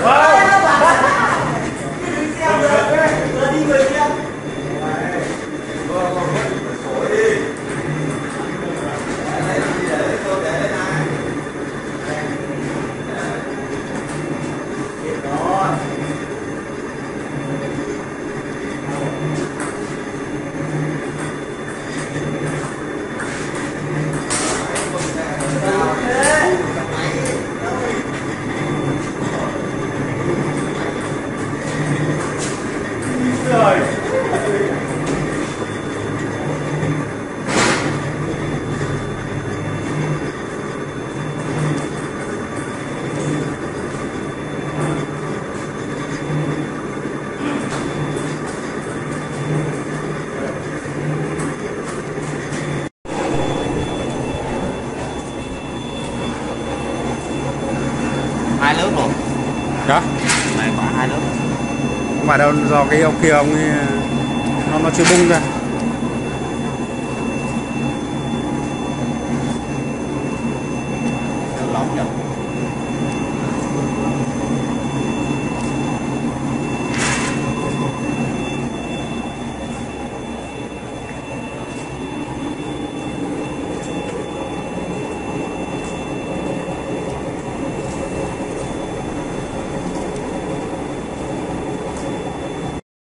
Hai lớp luôn. Đó. Này có hai lớp. Không phải đâu, do cái ông kia ông ấy, nó chưa bung ra. Lóng nhỉ.